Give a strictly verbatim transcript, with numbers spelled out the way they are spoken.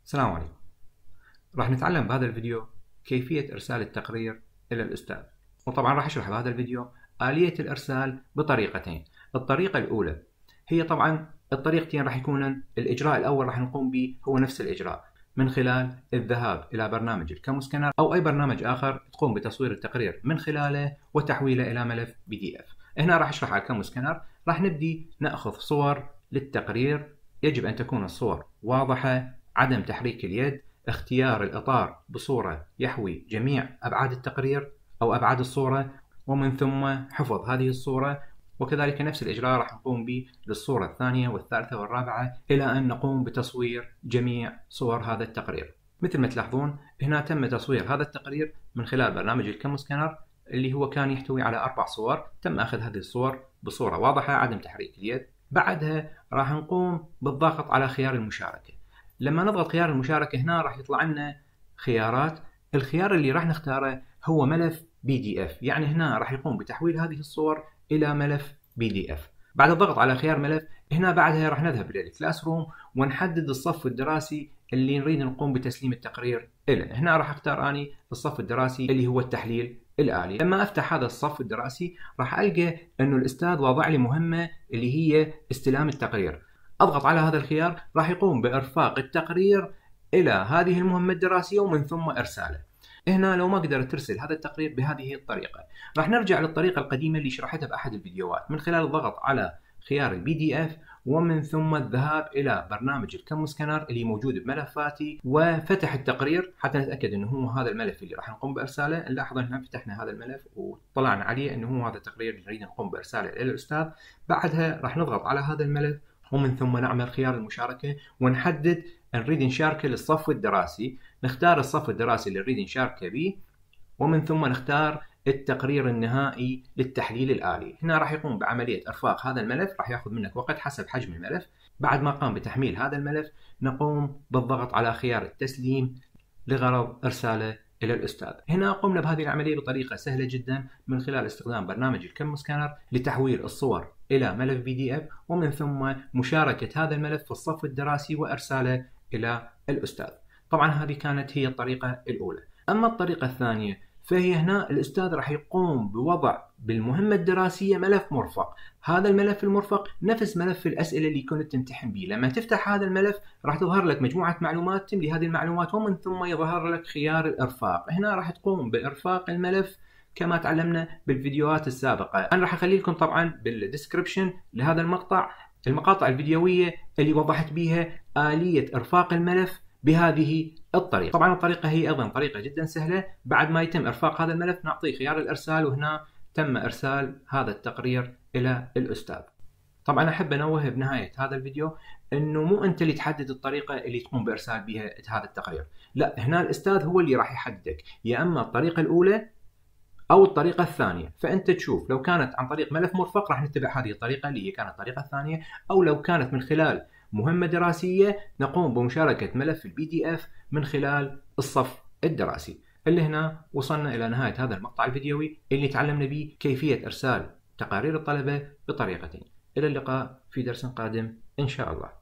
السلام عليكم. راح نتعلم بهذا الفيديو كيفية إرسال التقرير إلى الأستاذ، وطبعا راح أشرح بهذا الفيديو آلية الإرسال بطريقتين. الطريقة الأولى هي طبعا الطريقتين راح يكون الإجراء الأول راح نقوم به هو نفس الإجراء من خلال الذهاب إلى برنامج الكم سكانر أو أي برنامج آخر تقوم بتصوير التقرير من خلاله وتحويله إلى ملف بي دي إف. هنا راح أشرح على الكم سكانر. راح نبدي نأخذ صور للتقرير. يجب أن تكون الصور واضحة، عدم تحريك اليد، اختيار الإطار بصورة يحوي جميع أبعاد التقرير أو أبعاد الصورة، ومن ثم حفظ هذه الصورة. وكذلك نفس الإجراء راح نقوم به للصورة الثانية والثالثة والرابعة إلى أن نقوم بتصوير جميع صور هذا التقرير. مثل ما تلاحظون هنا تم تصوير هذا التقرير من خلال برنامج الكم سكانر اللي هو كان يحتوي على أربع صور. تم أخذ هذه الصور بصورة واضحة، عدم تحريك اليد. بعدها راح نقوم بالضغط على خيار المشاركة. لما نضغط خيار المشاركة هنا راح يطلع لنا خيارات. الخيار اللي راح نختاره هو ملف بي دي إف، يعني هنا راح يقوم بتحويل هذه الصور إلى ملف بي دي إف. بعد الضغط على خيار ملف هنا بعدها راح نذهب إلى الكلاس روم ونحدد الصف الدراسي اللي نريد نقوم بتسليم التقرير إليه. هنا راح أختار أني الصف الدراسي اللي هو التحليل الآلي. لما أفتح هذا الصف الدراسي راح ألقى أنه الأستاذ وضع لي مهمة اللي هي استلام التقرير. أضغط على هذا الخيار راح يقوم بإرفاق التقرير إلى هذه المهمة الدراسية ومن ثم إرساله. هنا لو ما قدرت ترسل هذا التقرير بهذه الطريقة راح نرجع للطريقة القديمة اللي شرحتها بأحد الفيديوهات من خلال الضغط على خيار البي دي إف ومن ثم الذهاب إلى برنامج الكم سكانر اللي موجود بملفاتي وفتح التقرير حتى نتأكد أنه هو هذا الملف اللي راح نقوم بإرساله. نلاحظ أننا فتحنا هذا الملف وطلعنا عليه أنه هو هذا التقرير اللي نريد نقوم بإرساله إلى الأستاذ. بعدها راح نضغط على هذا الملف ومن ثم نعمل خيار المشاركة ونحدد نريد نشاركه للصف الدراسي. نختار الصف الدراسي اللي نريد نشاركه به ومن ثم نختار التقرير النهائي للتحليل الآلي. هنا راح يقوم بعملية إرفاق هذا الملف، راح يأخذ منك وقت حسب حجم الملف. بعد ما قام بتحميل هذا الملف نقوم بالضغط على خيار التسليم لغرض إرساله إلى الأستاذ. هنا قمنا بهذه العملية بطريقة سهلة جدا من خلال استخدام برنامج الكم سكانر لتحويل الصور إلى ملف بي دي إف ومن ثم مشاركة هذا الملف في الصف الدراسي وإرساله إلى الأستاذ. طبعا هذه كانت هي الطريقة الأولى. أما الطريقة الثانية فهي هنا الأستاذ راح يقوم بوضع بالمهمة الدراسية ملف مرفق. هذا الملف المرفق نفس ملف الأسئلة اللي كنت تمتحن به. لما تفتح هذا الملف راح تظهر لك مجموعة معلومات، تملي هذه المعلومات ومن ثم يظهر لك خيار الإرفاق. هنا راح تقوم بإرفاق الملف كما تعلمنا بالفيديوهات السابقة. أنا راح أخلي لكم طبعا بالديسكريبشن لهذا المقطع المقاطع الفيديوية اللي وضحت بها آلية إرفاق الملف بهذه الطريقة. طبعا الطريقة هي أيضا طريقة جدا سهلة. بعد ما يتم إرفاق هذا الملف نعطيه خيار الإرسال وهنا تم إرسال هذا التقرير إلى الأستاذ. طبعا أحب أنوه بنهاية هذا الفيديو أنه مو أنت اللي تحدد الطريقة اللي تقوم بإرسال بها هذا التقرير، لا، هنا الأستاذ هو اللي راح يحددك يا أما الطريقة الأولى أو الطريقة الثانية. فأنت تشوف لو كانت عن طريق ملف مرفق راح نتبع هذه الطريقة اللي هي كانت الطريقة الثانية، أو لو كانت من خلال مهمة دراسية نقوم بمشاركة ملف البي دي إف من خلال الصف الدراسي. اللي هنا وصلنا إلى نهاية هذا المقطع الفيديوي اللي تعلمنا به كيفية إرسال تقارير الطلبة بطريقتين. إلى اللقاء في درس قادم إن شاء الله.